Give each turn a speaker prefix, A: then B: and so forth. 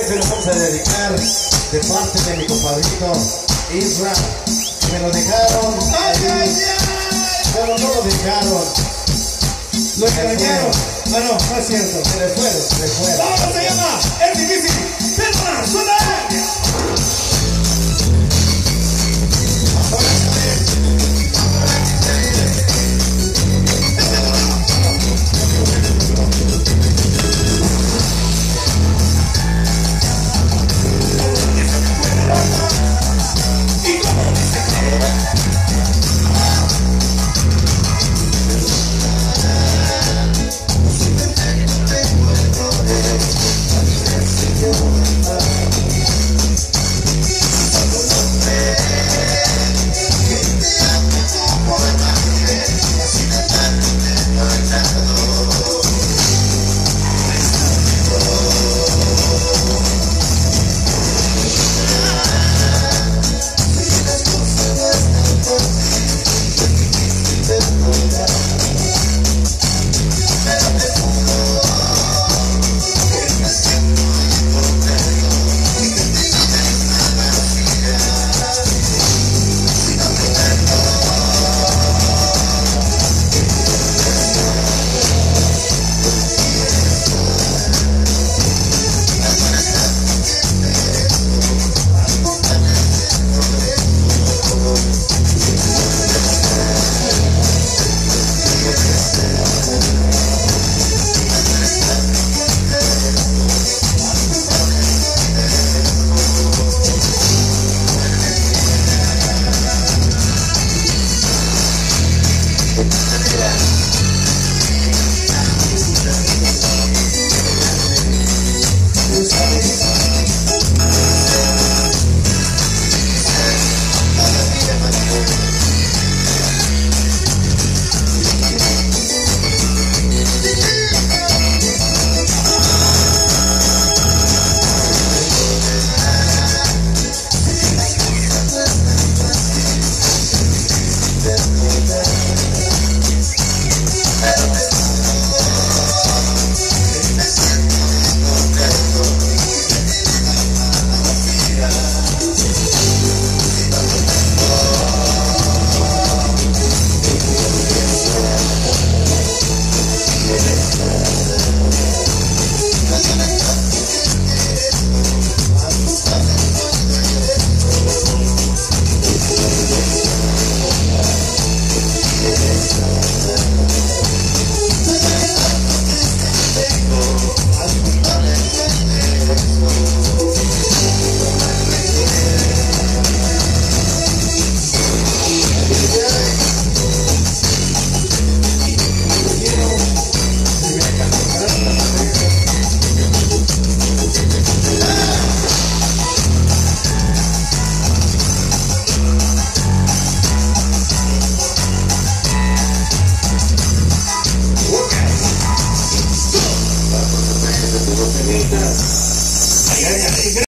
A: se lo vamos a dedicar de parte de mi compadrito Isra, que me lo dejaron. Bueno, no lo dejaron.
B: Lo extrañaron. Ah, no, no es cierto.
A: Se le fueron.
B: ¿Cómo se llama? Es difícil. ¡Perdona! ¡Suena!